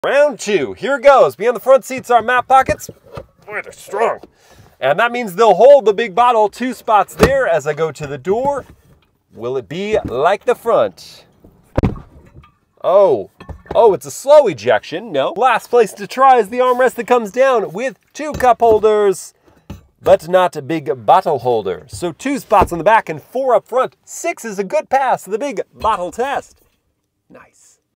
Round 2, here it goes. Behind the front seats are map pockets. Boy, they're strong. And that means they'll hold the big bottle 2 spots there as I go to the door. Will it be like the front? Oh, it's a slow ejection. No. Last place to try is the armrest that comes down with 2 cup holders, but not a big bottle holder. So 2 spots on the back and 4 up front. 6 is a good pass to the big bottle test.